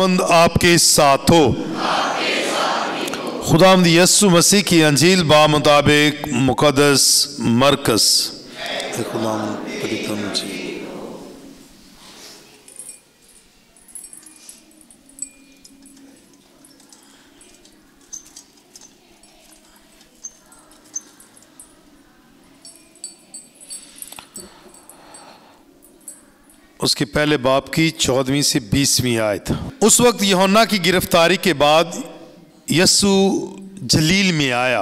खुदावंद आपके साथ हो। खुदावंद यीशु मसीह की अंजील बामुताबिक मुक़द्दस मरकज़। खुदावंद परिक्रम जी। उसके पहले बाब की 14वीं से 20वीं आयत। उस वक्त यूहन्ना की गिरफ्तारी के बाद यीशु जलील में आया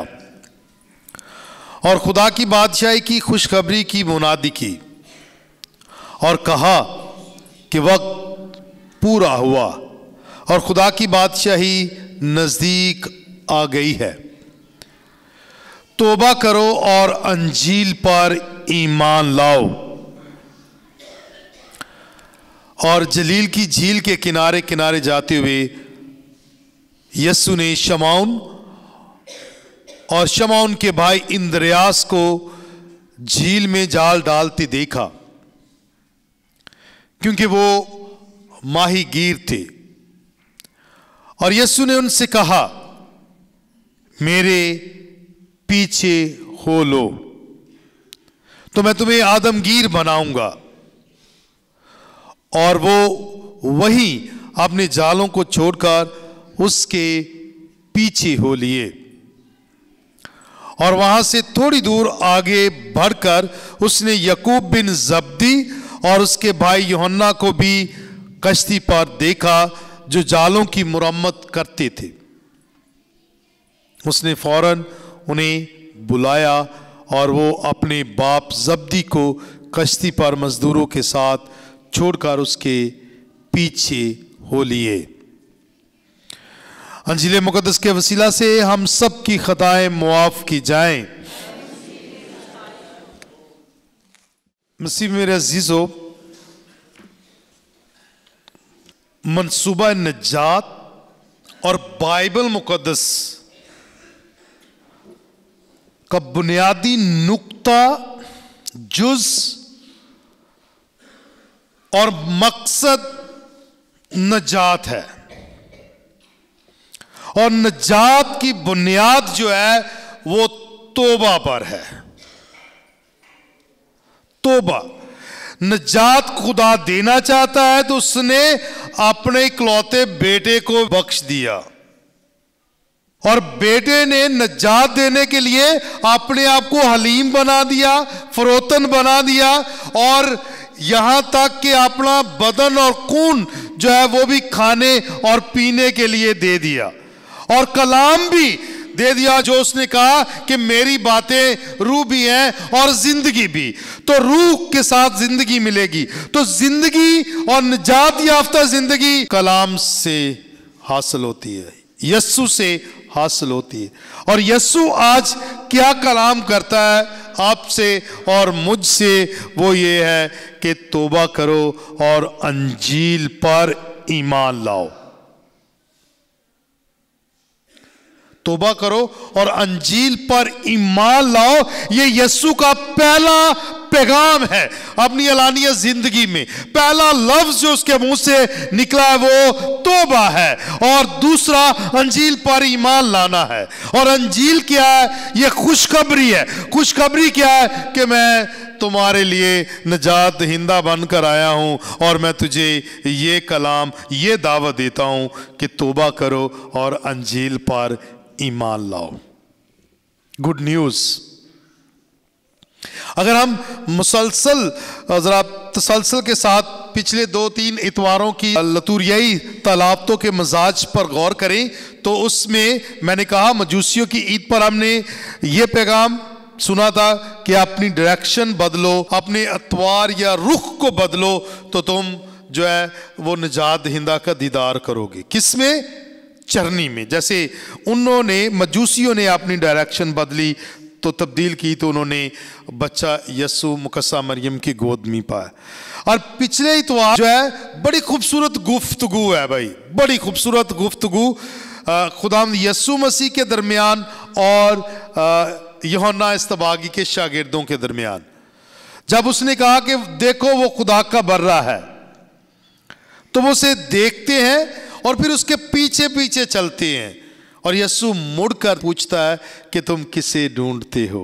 और खुदा की बादशाही की खुशखबरी की मुनादी की और कहा कि वक्त पूरा हुआ और खुदा की बादशाही नज़दीक आ गई है। तौबा करो और अंजील पर ईमान लाओ। और जलील की झील के किनारे किनारे जाते हुए यीशु ने शमौन और शमौन के भाई इंद्रियास को झील में जाल डालते देखा, क्योंकि वो माहीगीर थे। और यीशु ने उनसे कहा, मेरे पीछे हो लो तो मैं तुम्हें आदमगीर बनाऊंगा। और वो वहीं अपने जालों को छोड़कर उसके पीछे हो लिए और वहां से थोड़ी दूर आगे बढ़कर उसने याकूब बिन जब्दी और उसके भाई यूहन्ना को भी कश्ती पर देखा जो जालों की मुरम्मत करते थे। उसने फौरन उन्हें बुलाया और वो अपने बाप जब्दी को कश्ती पर मजदूरों के साथ छोड़कर उसके पीछे हो लिए। अंजील मुकद्दस के वसीला से हम सब की खताएं मुआफ की जाएं। मसीह मेरे अजीजों, मंसूबा नजात और बाइबल मुकद्दस का बुनियादी नुक्ता, जुज और मकसद नजात है। और नजात की बुनियाद जो है वो तौबा पर है। तौबा नजात खुदा देना चाहता है तो उसने अपने इकलौते बेटे को बख्श दिया और बेटे ने नजात देने के लिए अपने आप को हलीम बना दिया, फरोतन बना दिया और यहां तक कि अपना बदन और खून जो है वो भी खाने और पीने के लिए दे दिया और कलाम भी दे दिया, जो उसने कहा कि मेरी बातें रूह भी हैं और जिंदगी भी। तो रूह के साथ जिंदगी मिलेगी। तो जिंदगी और निजात याफ्ता जिंदगी कलाम से हासिल होती है, यस्सु से हासिल होती है। और यस्सु आज क्या कलाम करता है आपसे और मुझसे, वो ये है कि तौबा करो और अंजील पर ईमान लाओ। तौबा करो और अंजील पर ईमान लाओ। ये यीशु का पहला पैगाम है अपनी अलानिया जिंदगी में। पहला लफ्ज जो उसके मुंह से निकला है वो तौबा है और दूसरा अंजील पर ईमान लाना है। और अंजील क्या है? ये खुशखबरी है। खुशखबरी क्या है? कि मैं तुम्हारे लिए नजात दहिंदा बनकर आया हूं और मैं तुझे ये कलाम, ये दावत देता हूं कि तौबा करो और अंजील पर ईमान लाओ। Good news. अगर हम मुसलसल जरा तसलसल के साथ पिछले 2-3 इतवारों की लतूरियाई तलावतों के मजाज पर गौर करें तो उसमें मैंने कहा मजूसियों की ईद पर हमने ये पैगाम सुना था कि अपनी डायरेक्शन बदलो, अपने अतवार या रुख को बदलो तो तुम जो है वो निजात दहिंदा का दीदार करोगे। किसमें? चरनी में। जैसे उन्होंने मजूसियों ने अपनी डायरेक्शन बदली तो तब्दील की तो उन्होंने बच्चा यस्सु मुकस्सा मरियम की गोद में पाया। और पिछले इतवार जो है बड़ी खूबसूरत गुफ्तगू है भाई, बड़ी खूबसूरत गुफ्तगू खुदावंद यस्सु मसीह के दरमियान और यूहन्ना इस्तबागी के शागिर्दों के दरमियान। जब उसने कहा कि देखो वो खुदा का बर्रा है तो वो उसे देखते हैं اور پھر اس کے پیچھے پیچھے چلتے ہیں، اور یسوع مڑ کر پوچھتا ہے کہ تم کسے ڈھونڈتے ہو؟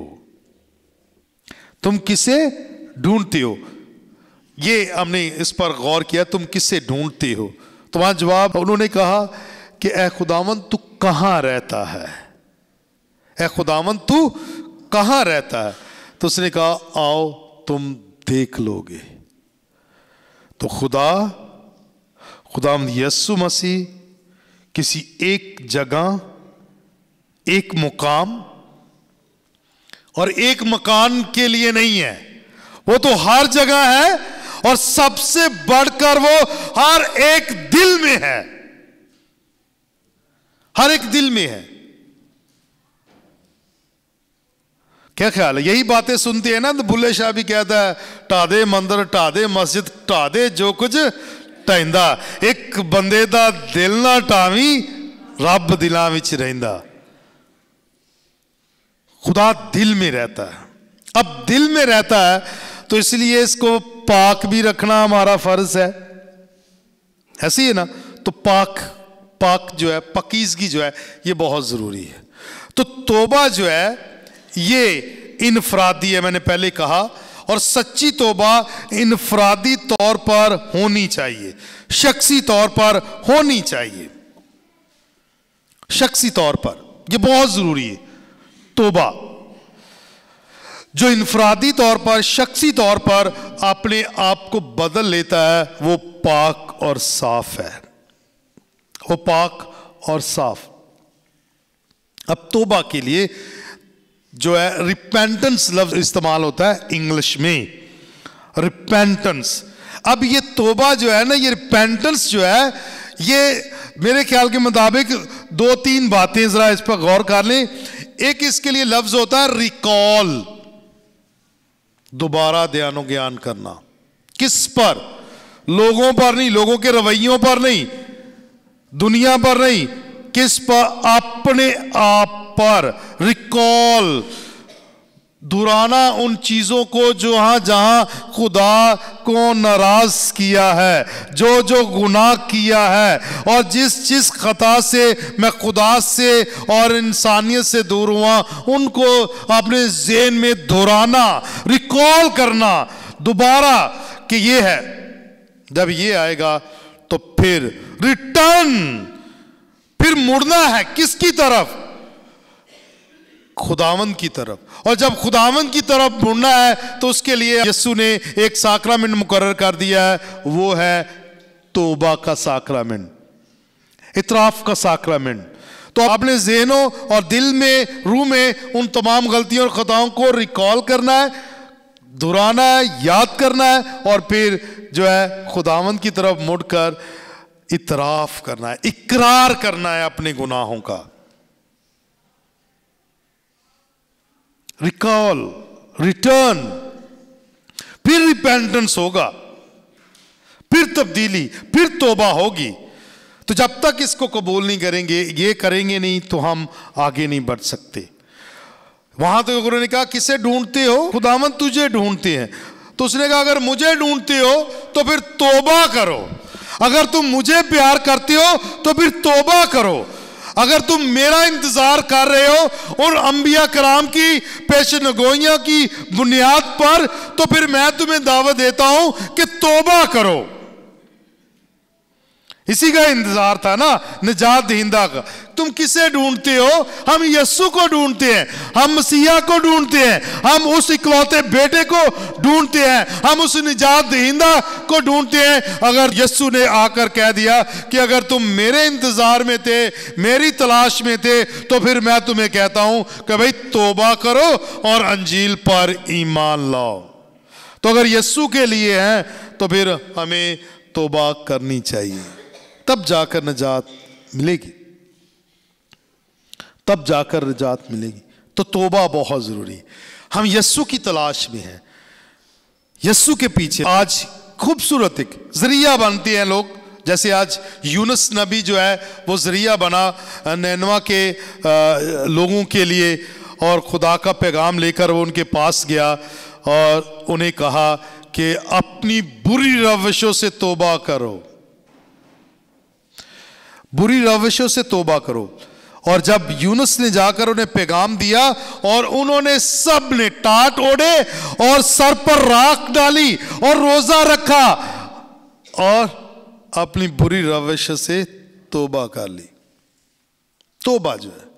تم کسے ڈھونڈتے ہو؟ یہ ہم نے اس پر غور کیا، تم کسے ڈھونڈتے ہو؟ تو وہاں جواب انہوں نے کہا کہ اے خداوند تو کہاں رہتا ہے؟ اے خداوند تو کہاں رہتا ہے؟ تو اس نے کہا آؤ تم دیکھ لو گے۔ تو خداوند یسوع مسیح کسی ایک جگہ، ایک مقام اور ایک مکان کے لیے نہیں ہے، وہ تو ہر جگہ ہے، اور سب سے بڑھ کر وہ ہر ایک دل میں ہے، ہر ایک دل میں ہے۔ کیا خیال ہے؟ یہی باتیں سنتے ہیں نا تو بلے شاہ بھی کہتا ہے ٹا دے مندر ٹا دے مسجد ٹا دے جو کچھ ٹائندہ، ایک بندے دا دل نہ ٹاویں رب دلاں وچ رہندا۔ خدا دل میں رہتا ہے۔ اب دل میں رہتا ہے تو اس لیے اس کو پاک بھی رکھنا ہمارا فرض ہے، ایسی ہے نا؟ تو پاک جو ہے، پاکیزگی جو ہے، یہ بہت ضروری ہے۔ تو توبہ جو ہے یہ انفرادی ہے، میں نے پہلے کہا، اور سچی توبہ انفرادی طور پر ہونی چاہیے، شخصی طور پر ہونی چاہیے، شخصی طور پر یہ بہت ضروری ہے۔ توبہ جو انفرادی طور پر، شخصی طور پر اپنے آپ کو بدل لیتا ہے، وہ پاک اور صاف ہے، وہ پاک اور صاف۔ اب توبہ کے لیے جو ہے ریپینٹنس لفظ استعمال ہوتا ہے انگلش میں، ریپینٹنس۔ اب یہ توبہ جو ہے نا، یہ ریپینٹنس جو ہے، یہ میرے خیال کے مطابق دو تین باتیں ذرا اس پر غور کر لیں۔ ایک اس کے لیے لفظ ہوتا ہے ریکال، دوبارہ دھیان و گیان کرنا۔ کس پر؟ لوگوں پر نہیں، لوگوں کے رویوں پر نہیں، دنیا پر نہیں، کس پر؟ اپنے آپ پر۔ ریکال، دہرانا ان چیزوں کو جہاں خدا کو ناراض کیا ہے، جو گناہ کیا ہے، اور جس خطا سے میں خدا سے اور انسانیت سے دور ہوا، ان کو اپنے ذہن میں دہرانا، ریکال کرنا دوبارہ کہ یہ ہے۔ جب یہ آئے گا تو پھر ریٹرن، پھر مڑنا ہے کس کی طرف؟ خداوند کی طرف۔ اور جب خداوند کی طرف مڑنا ہے تو اس کے لیے یسوع نے ایک ساکرامنٹ مقرر کر دیا ہے، وہ ہے توبہ کا ساکرامنٹ، اعتراف کا ساکرامنٹ۔ تو اپنے ذہنوں اور دل میں، روح میں ان تمام غلطیوں اور خطاؤں کو ریکال کرنا ہے، دہرانا ہے، یاد کرنا ہے، اور پھر جو ہے خداوند کی طرف مڑ کر اعتراف کرنا ہے، اقرار کرنا ہے اپنے گناہوں کا۔ ریکال، ریٹرن، پھر ریپینٹنس ہوگا، پھر تبدیلی، پھر توبہ ہوگی۔ تو جب تک اس کو قبول نہیں کریں گے، یہ کریں گے نہیں، تو ہم آگے نہیں بڑھ سکتے۔ وہاں تو انہوں نے کہا کسے ڈھونڈتے ہو؟ خداوند تجھے ڈھونڈتے ہیں۔ تو اس نے کہا اگر مجھے ڈھونڈتے ہو تو پھر توبہ کرو، اگر تم مجھے پیار کرتے ہو تو پھر توبہ کرو، اگر تم میرا انتظار کر رہے ہو اور انبیاء کرام کی پیشن گوئیاں کی بنیاد پر، تو پھر میں تمہیں دعوت دیتا ہوں کہ توبہ کرو۔ اسی کا انتظار تھا نا نجات دہندہ کا۔ تم کسے ڈھونڈتے ہو؟ ہم یسوع کو ڈھونڈتے ہیں، ہم مسیح کو ڈھونڈتے ہیں، ہم اس اکلوتے بیٹے کو ڈھونڈتے ہیں، ہم اس نجات دہندہ کو ڈھونڈتے ہیں۔ اگر یسوع نے آ کر کہہ دیا کہ اگر تم میرے انتظار میں تھے، میری تلاش میں تھے، تو پھر میں تمہیں کہتا ہوں کہ بھئی توبہ کرو اور انجیل پر ایمان لاؤ۔ تو اگر یسوع کے لیے ہیں تو پھر ہمیں توبہ کرنی چاہیے، تب جا کر نجات ملے گی، تب جا کر نجات ملے گی۔ تو توبہ بہت ضروری ہے۔ ہم یسوع کی تلاش میں ہیں، یسوع کے پیچھے۔ آج خوبصورت ایک ذریعہ بنتے ہیں لوگ، جیسے آج یونس نبی جو ہے وہ ذریعہ بنا نینوا کے لوگوں کے لیے، اور خدا کا پیغام لے کر وہ ان کے پاس گیا اور انہیں کہا کہ اپنی بری روشوں سے توبہ کرو۔ बुरी रविशों से तौबा करो। और जब यूनुस ने जाकर उन्हें पैगाम दिया और उन्होंने सब ने टाट ओढ़े और सर पर राख डाली और रोजा रखा और अपनी बुरी रविश से तौबा कर ली। तौबा जो है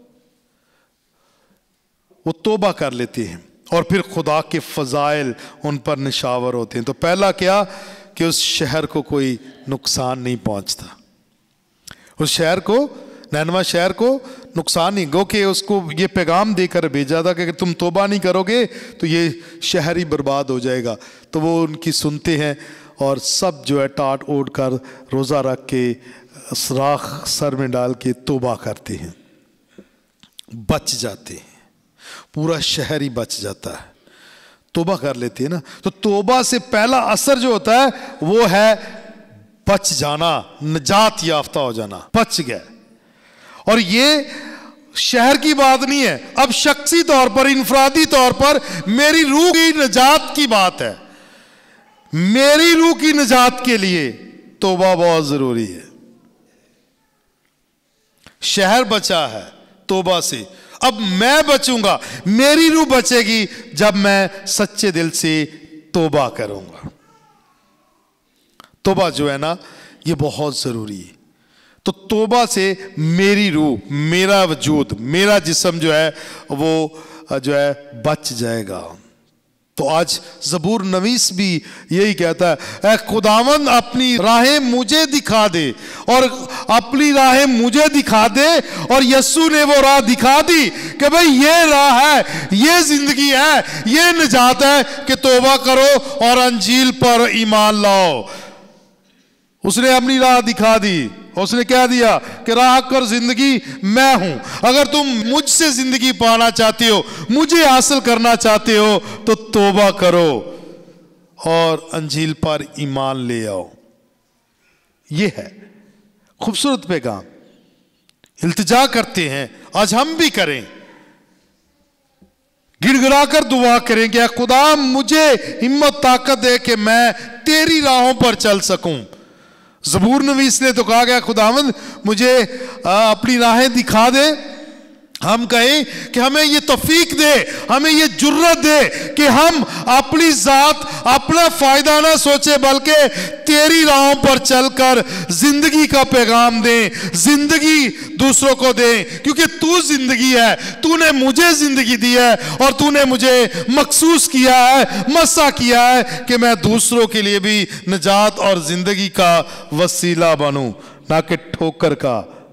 वो तौबा कर लेते हैं और फिर खुदा के फजाइल उन पर निशावर होते हैं। तो पहला क्या कि उस शहर को कोई नुकसान नहीं पहुंचता, उस शहर को, नैनवा शहर को नुकसान नहीं, गो कि उसको ये पैगाम देकर भेजा था कि अगर तुम तौबा नहीं करोगे तो ये शहर ही बर्बाद हो जाएगा। तो वो उनकी सुनते हैं और सब जो है टाट ओढ़ कर रोज़ा रख के राख सर में डाल के तौबा करते हैं, बच जाते हैं, पूरा शहर ही बच जाता है, तौबा कर लेते हैं ना। तो तौबा से पहला असर जो होता है वो है बच जाना, निजात याफ्ता हो जाना, बच गए। और ये शहर की बात नहीं है, अब शख्सी तौर पर, इनफरादी तौर पर मेरी रूह की निजात की बात है। मेरी रूह की निजात के लिए तौबा बहुत जरूरी है। शहर बचा है तौबा से, अब मैं बचूंगा, मेरी रूह बचेगी जब मैं सच्चे दिल से तौबा करूंगा। तौबा जो है ना ये बहुत जरूरी है। तो तौबा से मेरी रूह, मेरा वजूद, मेरा जिस्म जो है वो जो है बच जाएगा। तो आज ज़बूर नवीस भी यही कहता है, ऐ खुदावंद अपनी राहें मुझे दिखा दे, और अपनी राहें मुझे दिखा दे। और यस्सु ने वो राह दिखा दी कि भाई ये राह है, ये जिंदगी है, ये निजात है कि तौबा करो और अंजील पर ईमान लाओ। उसने अपनी राह दिखा दी, उसने क्या दिया कि राह कर जिंदगी मैं हूं। अगर तुम मुझसे जिंदगी पाना चाहते हो, मुझे हासिल करना चाहते हो, तो तौबा करो और अंजील पर ईमान ले आओ। ये है खूबसूरत पैगाम। इल्तिजा करते हैं, आज हम भी करें, गिड़गिड़ा कर दुआ करें कि खुदा मुझे हिम्मत ताकत दे कि मैं तेरी राहों पर चल सकूं। ज़बूर नवीस ने तो कहा गया खुदावंद मुझे अपनी राहें दिखा दे। हम कहें कि हमें ये तौफीक दे, हमें ये जुर्रत दे कि हम अपनी जात, अपना फायदा ना सोचे, बल्कि तेरी राहों पर चलकर जिंदगी का पैगाम दें, जिंदगी दूसरों को दें। क्योंकि तू जिंदगी है, तूने मुझे जिंदगी दी है और तूने मुझे मखसूस किया है, मसा किया है कि मैं दूसरों के लिए भी निजात और जिंदगी का वसीला बनूं, ना कि ठोकर का।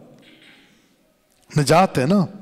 निजात है ना,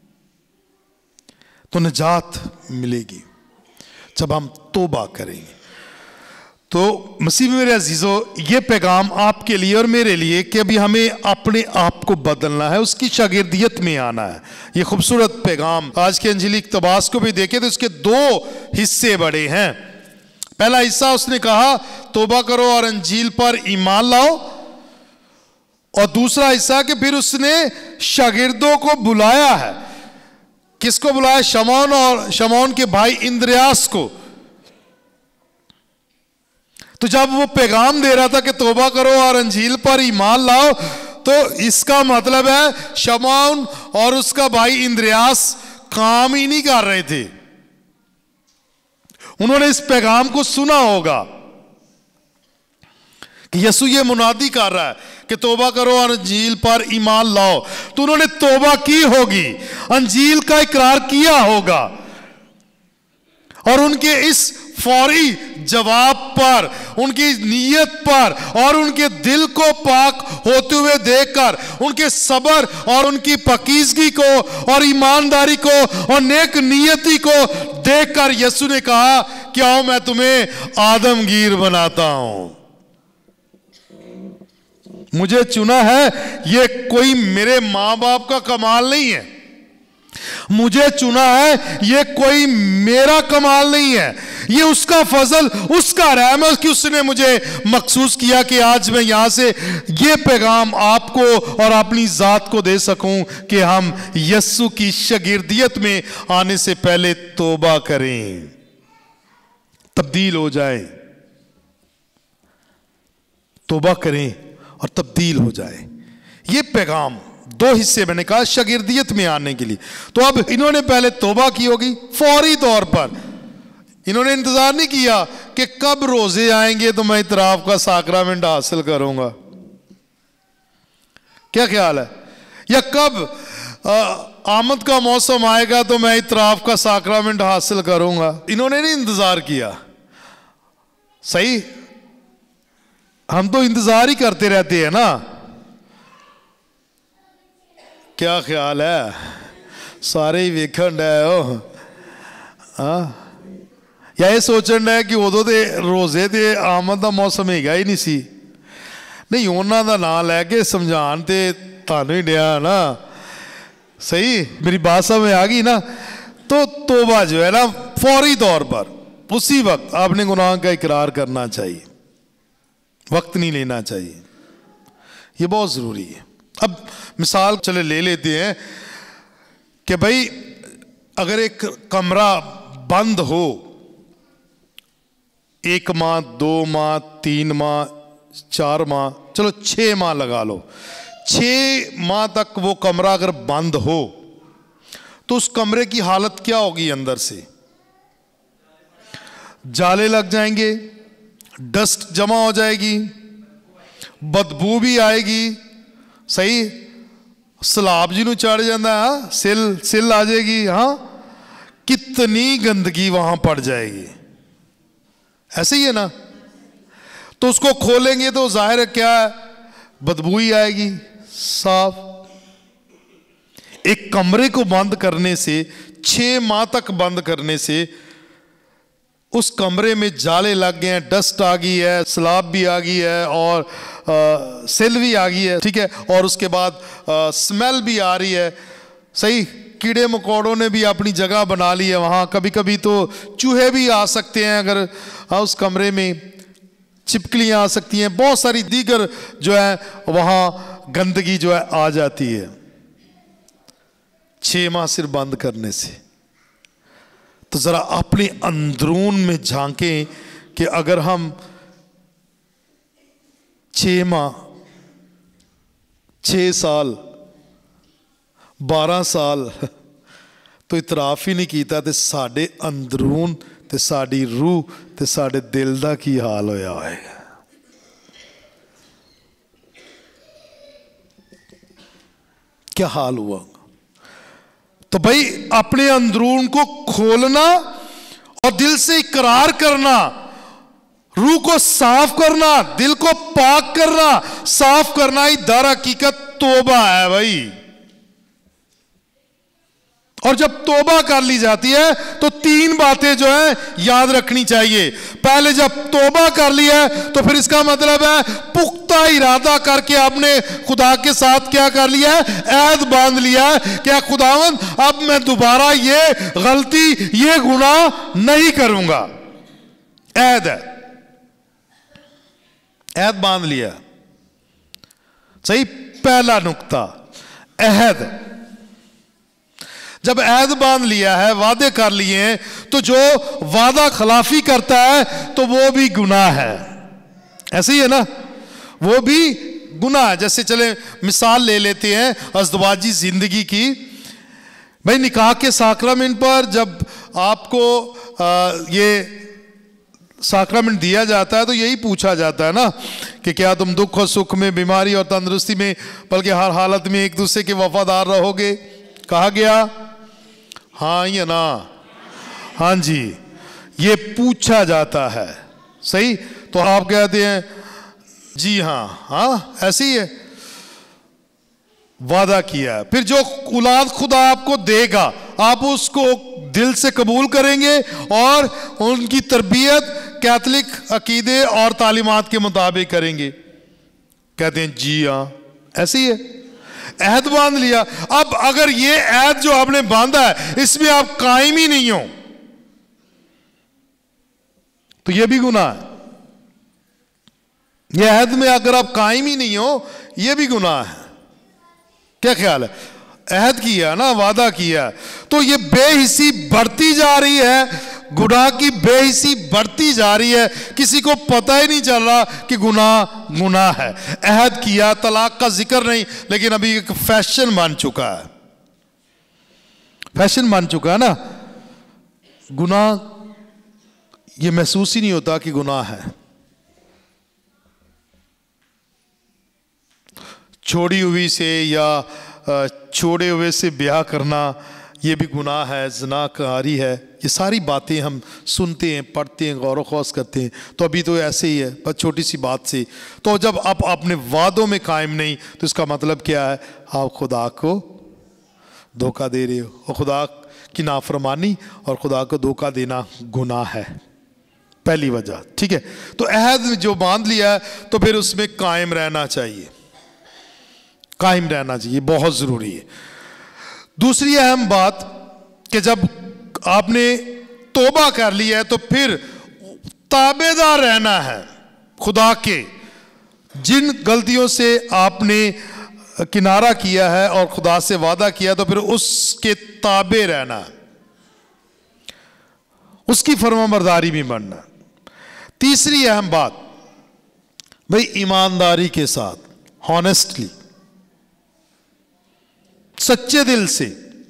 तो निजात मिलेगी जब हम तौबा करेंगे। तो मसीह में मेरे अजीजों, ये पैगाम आपके लिए और मेरे लिए कि अभी हमें अपने आप को बदलना है, उसकी शागिर्दियत में आना है। ये खूबसूरत पैगाम आज के अंजीली इक़्तिबास को भी देखें तो इसके दो हिस्से बड़े हैं। पहला हिस्सा उसने कहा तौबा करो और अंजील पर ईमान लाओ, और दूसरा हिस्सा कि फिर उसने शागिर्दों को बुलाया है। किसको बुलाया? शमौन और शमौन के भाई इंद्रियास को। तो जब वो पैगाम दे रहा था कि तौबा करो और अंजील पर ईमान लाओ, तो इसका मतलब है शमौन और उसका भाई इंद्रियास काम ही नहीं कर रहे थे। उन्होंने इस पैगाम को सुना होगा कि यीशु ये मुनादी कर रहा है कि तौबा करो और अंजील पर ईमान लाओ। तो उन्होंने तौबा की होगी, अंजील का इकरार किया होगा, और उनके इस फौरी जवाब पर, उनकी नीयत पर और उनके दिल को पाक होते हुए देखकर, उनके सब्र और उनकी पकीजगी को और ईमानदारी को और नेक नियति को देखकर यीशु ने कहा कि आओ मैं तुम्हें आदमगीर बनाता हूं। मुझे चुना है, ये कोई मेरे मां बाप का कमाल नहीं है, मुझे चुना है, ये कोई मेरा कमाल नहीं है, ये उसका फजल, उसका रहम है कि उसने मुझे मखसूस किया कि आज मैं यहां से ये पैगाम आपको और अपनी जात को दे सकूं कि हम यस्सु की शागिर्दियत में आने से पहले तौबा करें, तब्दील हो जाए, तौबा करें और तब्दील हो जाए। ये पैगाम, दो हिस्से मैंने कहा शागिर्दियत में आने के लिए। तो अब इन्होंने पहले तौबा की होगी फौरी तौर पर, इन्होंने इंतजार नहीं किया कि कब रोजे आएंगे तो मैं इतराफ का साक्रामेंट हासिल करूंगा, क्या ख्याल है, या कब आमद का मौसम आएगा तो मैं इतराफ का साक्रामेंट हासिल करूंगा। इन्होंने नहीं इंतजार किया। सही, हम तो इंतजार ही करते रहते हैं ना, क्या ख्याल है, सारे ही वेखण है या ये सोचण है कि उदों दे रोजे ते आमद का मौसम हैगा ही नहीं सी। नहीं, उन्हों का नाम लैके समझाण ते थानू ही दिया ना। सही, मेरी बात समझ आ गई ना। तो तौबा जो है ना फौरी तौर पर उसी वक्त आपने गुनाह का इकरार करना चाहिए, वक्त नहीं लेना चाहिए, ये बहुत ज़रूरी है। अब मिसाल चले ले लेते हैं कि भाई अगर एक कमरा बंद हो 1 माह 2 माह 3 माह 4 माह, चलो 6 माह लगा लो, 6 माह तक वो कमरा अगर बंद हो तो उस कमरे की हालत क्या होगी? अंदर से जाले लग जाएंगे, डस्ट जमा हो जाएगी, बदबू भी आएगी। सही, सलाब जी नू चढ़ जाता है, सिल आ जाएगी। हाँ, कितनी गंदगी वहां पड़ जाएगी, ऐसे ही है ना। तो उसको खोलेंगे तो जाहिर है क्या है, बदबू ही आएगी साफ। एक कमरे को बंद करने से, 6 माह तक बंद करने से उस कमरे में जाले लग गए हैं, डस्ट आ गई है, सलाब भी आ गई है और सेल भी आ गई है, ठीक है, और उसके बाद स्मेल भी आ रही है। सही, कीड़े मकोड़ों ने भी अपनी जगह बना ली है वहाँ, कभी कभी तो चूहे भी आ सकते हैं, अगर उस कमरे में छिपकलियाँ आ सकती हैं, बहुत सारी दीगर जो है वहाँ गंदगी जो है आ जाती है 6 माह सिर्फ बंद करने से। तो ज़रा अपने अंदरून में झांकें कि अगर हम 6 माह 6 साल 12 साल तो इतराफ ही नहीं कीता ते साडे अंदरून ते साडी रूह ते साडे दिल दा की हाल होया होएगा। क्या हाल हुआ? तो भाई अपने अंदरून को खोलना और दिल से इकरार करना, रूह को साफ करना, दिल को पाक करना, साफ करना ही दर हकीकत तौबा है भाई। और जब तौबा कर ली जाती है तो 3 बातें जो है याद रखनी चाहिए। पहले जब तौबा कर लिया है तो फिर इसका मतलब है पुख्ता इरादा करके आपने खुदा के साथ क्या कर लिया है, ऐद बांध लिया है कि खुदावंद अब मैं दोबारा ये गलती ये गुनाह नहीं करूंगा। ऐद है, ऐद बांध लिया। सही, पहला नुक्ता अहद। जब ऐद बांध लिया है, वादे कर लिए हैं, तो जो वादा खिलाफी करता है तो वो भी गुनाह है। ऐसे ही है ना, वो भी गुनाह है। जैसे चले मिसाल ले लेते हैं अज़दवाजी जिंदगी की। भाई निकाह के साक्रामेंट पर जब आपको ये साक्रामेंट दिया जाता है तो यही पूछा जाता है ना कि क्या तुम दुख और सुख में, बीमारी और तंदुरुस्ती में, बल्कि हर हालत में एक दूसरे के वफादार रहोगे। कहा गया हाँ या ना? हाँ जी, ये पूछा जाता है। सही, तो आप कहते हैं जी हाँ, हाँ ऐसे ही है, वादा किया है। फिर जो औलाद खुदा आपको देगा आप उसको दिल से कबूल करेंगे और उनकी तरबियत कैथलिक अकीदे और तालीमात के मुताबिक करेंगे। कहते हैं जी हाँ, ऐसे ही है, अहद बांध लिया। अब अगर ये अहद जो आपने बांधा है इसमें आप कायम ही नहीं हो तो ये भी गुनाह है। ये अहद में अगर आप कायम ही नहीं हो ये भी गुनाह है। क्या ख्याल है? अहद किया ना, वादा किया, तो ये बेहिसी बढ़ती जा रही है, गुनाह की बेहिसी बढ़ती जा रही है, किसी को पता ही नहीं चल रहा कि गुनाह है। अहद किया, तलाक का जिक्र नहीं, लेकिन अभी एक फैशन बन चुका है, फैशन बन चुका है ना। गुनाह ये महसूस ही नहीं होता कि गुनाह है। छोड़ी हुई से या छोड़े हुए से ब्याह करना ये भी गुनाह है, ज़िनाकारी है। ये सारी बातें हम सुनते हैं, पढ़ते हैं, गौर ख़ौस करते हैं। तो अभी तो ऐसे ही है, बस छोटी सी बात से। तो जब आप अपने वादों में कायम नहीं, तो इसका मतलब क्या है? आप खुदा को धोखा दे रहे हो, और खुदा की नाफरमानी और खुदा को धोखा देना गुनाह है, पहली वजह। ठीक है, तो अहद जो बांध लिया है तो फिर उसमें कायम रहना चाहिए, कायम रहना चाहिए, बहुत ज़रूरी है। दूसरी अहम बात कि जब आपने तौबा कर लिया है तो फिर ताबेदार रहना है खुदा के। जिन गलतियों से आपने किनारा किया है और खुदा से वादा किया, तो फिर उसके ताबे रहना, उसकी फरमाबरदारी भी बनना। तीसरी अहम बात, भाई ईमानदारी के साथ, हॉनेस्टली, सच्चे दिल से,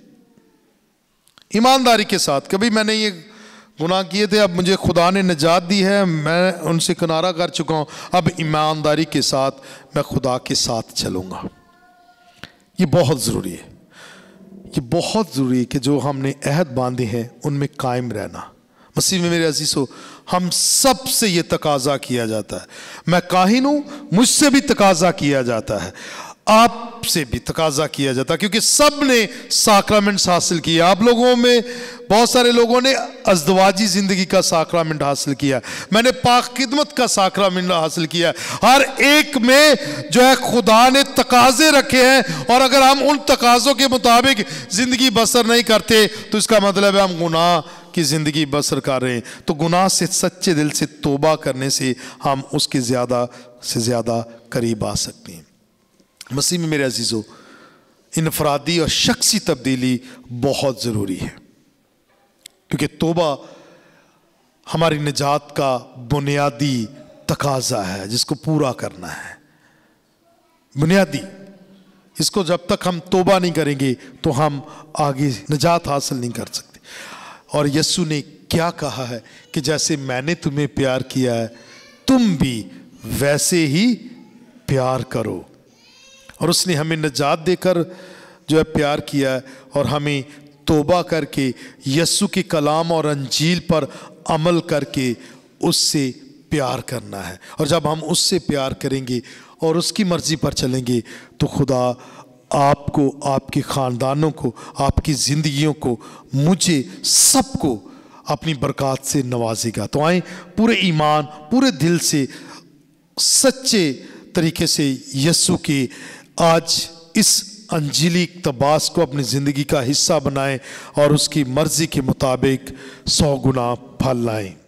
ईमानदारी के साथ। कभी मैंने ये गुनाह किए थे, अब मुझे खुदा ने निजात दी है, मैं उनसे किनारा कर चुका हूं, अब ईमानदारी के साथ मैं खुदा के साथ चलूंगा। ये बहुत ज़रूरी है, ये बहुत ज़रूरी है कि जो हमने अहद बांधे हैं उनमें कायम रहना। मसीह में मेरे अजीज़ो, हम सब से ये तकाजा किया जाता है। मैं काहिन हूं, मुझसे भी तकाजा किया जाता है, आपसे भी तकाजा किया जाता है, क्योंकि सब ने साक्रामेंट्स हासिल किया। आप लोगों में बहुत सारे लोगों ने अज़दवाजी ज़िंदगी का साक्रामेंट हासिल किया, मैंने पाक खिदमत का साक्रामेंट हासिल किया। हर एक में जो है खुदा ने तकाजे रखे हैं, और अगर हम उन तकाज़ों के मुताबिक ज़िंदगी बसर नहीं करते तो इसका मतलब है हम गुनाह की ज़िंदगी बसर कर रहे हैं। तो गुनाह से सच्चे दिल से तौबा करने से हम उसके ज़्यादा से ज़्यादा करीब आ सकते हैं। मसीह में मेरे अजीज़ों, इनफरादी और शख्सी तब्दीली बहुत ज़रूरी है, क्योंकि तौबा हमारी निजात का बुनियादी तकाजा है जिसको पूरा करना है। बुनियादी, इसको जब तक हम तौबा नहीं करेंगे तो हम आगे निजात हासिल नहीं कर सकते। और यीशु ने क्या कहा है कि जैसे मैंने तुम्हें प्यार किया है, तुम भी वैसे ही प्यार करो। और उसने हमें निजात देकर जो है प्यार किया है, और हमें तौबा करके यीशु के कलाम और अंजील पर अमल करके उससे प्यार करना है। और जब हम उससे प्यार करेंगे और उसकी मर्ज़ी पर चलेंगे तो खुदा आपको, आपके ख़ानदानों को, आपकी ज़िंदगियों को, मुझे, सबको अपनी बरकत से नवाजेगा। तो आए पूरे ईमान, पूरे दिल से, सच्चे तरीके से यीशु के आज इस अंजीली इक़्तिबास को अपनी ज़िंदगी का हिस्सा बनाएं और उसकी मर्ज़ी के मुताबिक 100 गुना फल लाएं।